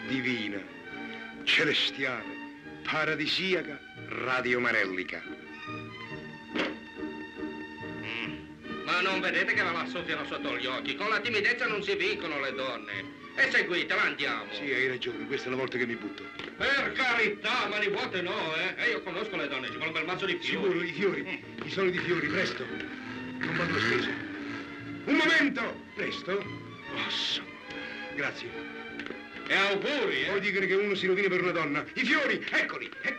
divina, celestiale, paradisiaca, radiomarellica. Ma non vedete che ve la soffiano sotto gli occhi? Con la timidezza non si vincono le donne. E seguitela, andiamo. Sì, hai ragione, questa è la volta che mi butto. Per carità, mani vuote no, eh? E io conosco le donne, ci vuole un bel mazzo di fiori. Sicuro, i fiori, i soliti fiori, presto. Non vado a spese. Un momento! Presto? Oh, grazie. E auguri, Vuoi dire che uno si rovina per una donna? I fiori, eccoli, eccoli.